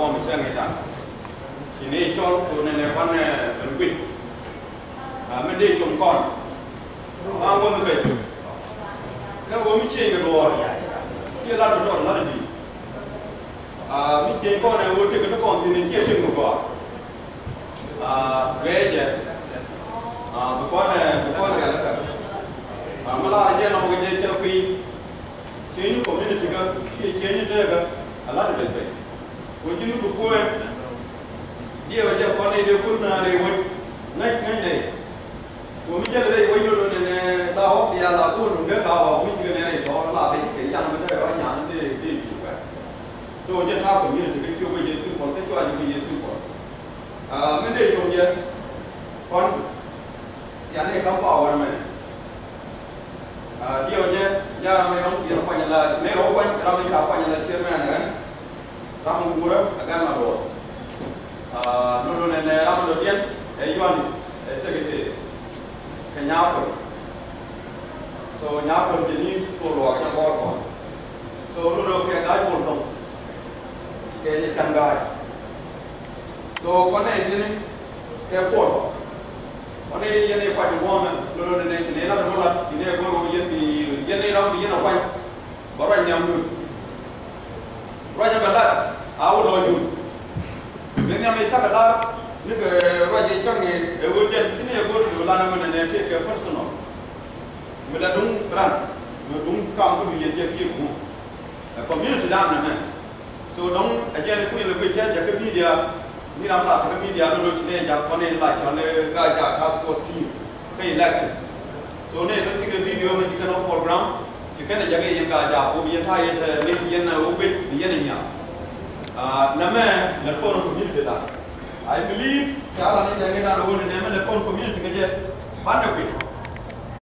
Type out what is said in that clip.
form sang kita. Ini cor tu nenek pan berkuit. Mende congkon. Anggun tu bet. Kalau kami cek ke luar, dia lalu cor lalu di. Mi cek kon yang wote kita kon sini cek cek muka. Beja. Bukan kan? Malah aja nama kerja capai. Change community ka change jaga ala de be wajinu ko ko dia wajah pane de kunna le waj ngai ne ko mi jale dai wajno do ne da ho ya la ko no ne da ho mi jige ne do la de ke yang ma de wa yang de ju ka so je ta community ke ko ye su ko te ko ani ye su ko men de jo je kon ya ne ka pa wa me dia je ya memang dia apa nyala mero kan ramai apa nyala chairman kan ramu gura agan maro nono ne ramu do dia yuan secretary kenyapo so nyapo jadi polo akan ko so nono ke gai polo ke ni changai so kone ini ke polo kone ini pa juwana nono ne la nola ini ko ini ram ini apa baru nyamdu raja balat awal lojun ini yang macam balat ni ke raja canggih ewojen ini ya guru lana mana ni ke personal mula dung ran dung kam tu dia kiri ku community dah nama so dong aja ni punya lebih jaga media ni ramlah jaga media dulu sini jaga panen lah jaga gaya kasko team ke election so ne to tiga video me tikano foreground tikana jaga yang gaya ko biya tha yeta me yana ubit yana nya nama lepon community da I believe chala ne jaga da ro ne nama lepon community ke je banda ko